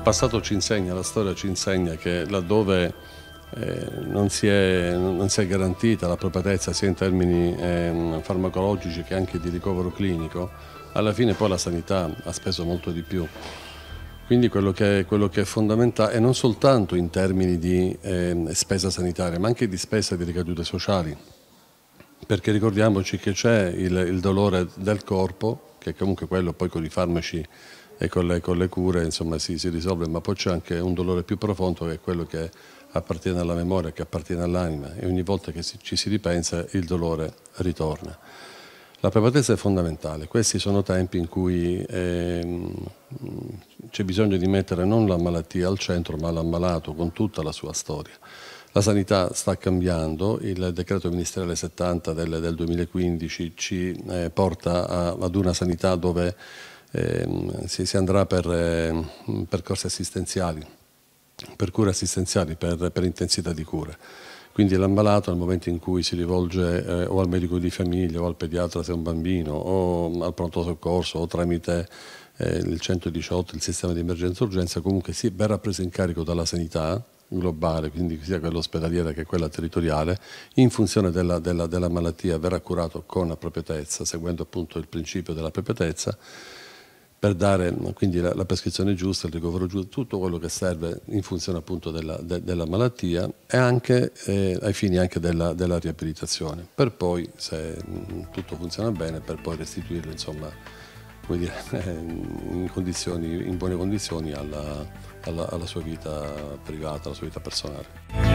passato ci insegna, la storia ci insegna che laddove non si è garantita l'appropriatezza sia in termini farmacologici che anche di ricovero clinico, alla fine poi la sanità ha speso molto di più. Quindi quello che è fondamentale, e non soltanto in termini di spesa sanitaria, ma anche di spesa di ricadute sociali, perché ricordiamoci che c'è il dolore del corpo, che comunque quello poi con i farmaci e con le cure insomma, si risolve, ma poi c'è anche un dolore più profondo che è quello che appartiene alla memoria, che appartiene all'anima, e ogni volta che ci si ripensa il dolore ritorna. La preparatezza è fondamentale, questi sono tempi in cui c'è bisogno di mettere non la malattia al centro, ma l'ammalato con tutta la sua storia. La sanità sta cambiando, il decreto ministeriale 70 del 2015 ci porta ad una sanità dove si andrà per percorsi assistenziali, per cure assistenziali, per intensità di cure. Quindi l'ammalato nel momento in cui si rivolge o al medico di famiglia o al pediatra se è un bambino o al pronto soccorso o tramite il 118, il sistema di emergenza urgenza, comunque verrà preso in carico dalla sanità globale, quindi sia quella ospedaliera che quella territoriale, in funzione della malattia verrà curato con appropriatezza, seguendo appunto il principio dell'appropriatezza, per dare quindi la prescrizione giusta, il ricovero giusto, tutto quello che serve in funzione appunto della malattia e anche ai fini anche della riabilitazione, per poi, se tutto funziona bene, per poi restituirlo insomma, come dire, in buone condizioni alla sua vita privata, alla sua vita personale.